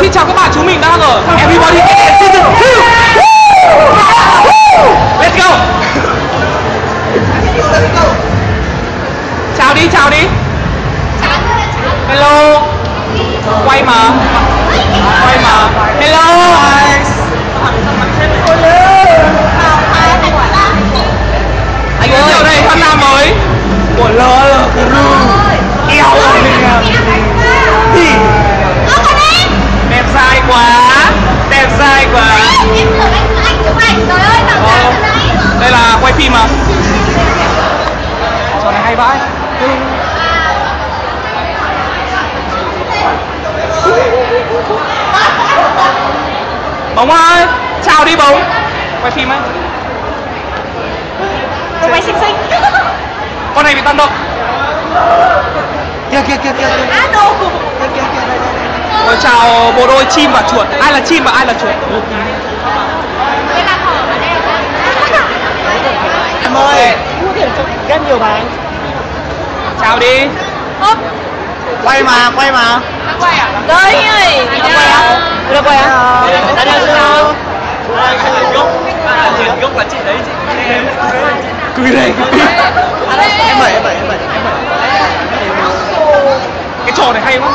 Xin chào các bạn, chúng mình đang ở Everybody Can Season 2. Let's go. Chào đi, chào đi. Hello. Quay mà. Quay mà. Hello. Anh giới thiệu đây, thân nam mới của LL Eo ơi thì đẹp dai quá, đẹp dai quá. Đây là quay phim mà. Trò này hay vãi. Bóng ơi, chào đi Bóng. Quay phim ấy. Quay xinh xinh. Con này bị tăng động. Kìa kìa kìa kìa. Á đồ. Kìa kìa kìa đây. Rồi chào bộ đôi chim và chuột. Ai là chim và ai là chuột? Đây là thỏ ở đây. Em ơi, ghép nhiều bài. Chào đi. Quay mà, quay mà. Đang quay à? Đây ơi. Đang quay à? Đang quay à? Đang quay sao? Gốc là chị đấy, chị cười này. Em bảy. Cái trò này hay quá.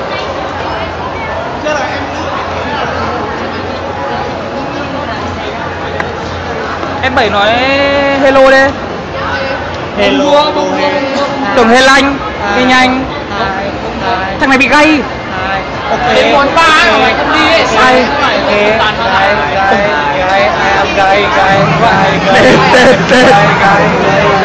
Em bảy nói hello đi. Hello. Tưởng hên lanh, đi nhanh. Thằng này bị gay. Đến món ba mà mày không đi ấy. Sai. Gay.